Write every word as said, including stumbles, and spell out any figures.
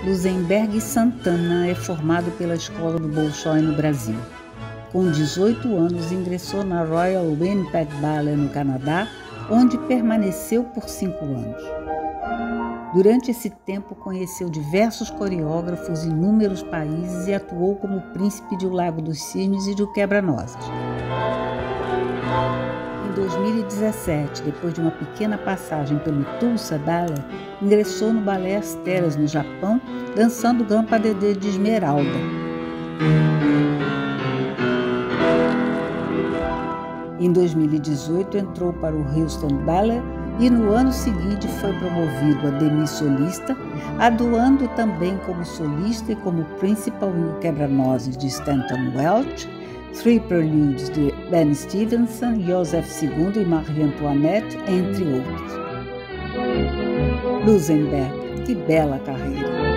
Lusenberg Santana é formado pela Escola do Bolshoi no Brasil. Com dezoito anos, ingressou na Royal Winnipeg Ballet no Canadá, onde permaneceu por cinco anos. Durante esse tempo, conheceu diversos coreógrafos em inúmeros países e atuou como príncipe de O Lago dos Cisnes e de O Quebra-Nozes. Em dois mil e dezessete, depois de uma pequena passagem pelo Tulsa Ballet, ingressou no Ballet Asteras, no Japão, dançando Grand Pas de Deux de Esmeralda. Em dois mil e dezoito, entrou para o Houston Ballet e no ano seguinte foi promovido a demi-solista, atuando também como solista e como principal em O Quebra-Nozes de Stanton Welch, Three Preludes de Ben Stevenson, Joseph segundo e Marie Antoinette, entre outros. Lusenberg, que bela carreira!